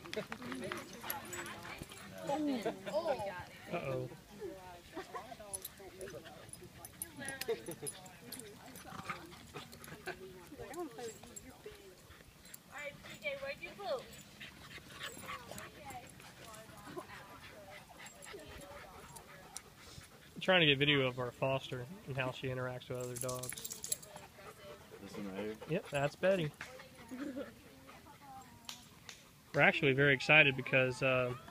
Uh-oh. Alright, TJ, where'd you poop? I'm trying to get video of our foster and how she interacts with other dogs. This one right here? Yep, that's Betty. We're actually very excited because